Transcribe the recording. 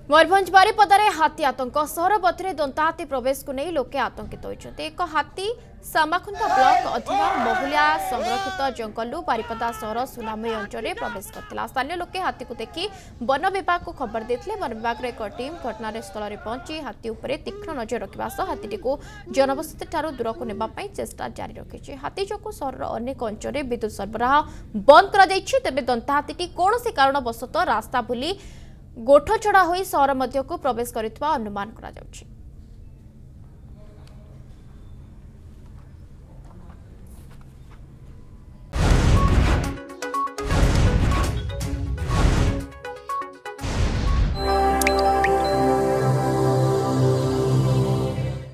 मयूरभंज बारिपदारे हाथी आतंक सहर पथरे दंताहाती प्रवेश को नहीं लोके आतंकित होइछन्ते। एक हाथी सामाखुंदा ब्लॉक अधीन बहुलिया संरक्षित जंगलू बारिपदा सहर सुनामी अंचल प्रवेश करथिला। स्थानीय लोके हाथी को देखि वन विभाग को खबर देथिले। वन विभाग एक टीम घटनास्थल में पहुंची हाथी उपरे तीक्ष्ण नजर रखिबा सह हाथीटी को जनबसति ठारू दूर को नेबा पई चेष्टा जारी रखिछि। हाथी जोकु सहर अनेक अंचल विद्युत सरबराह बंद करा दैछि। तेबे दंताहातीटी कोनोसी कारणवशत रास्ता भूली गोठ छड़ा होई सहर मध्य को प्रवेश करितबा अनुमान करा जाउछि।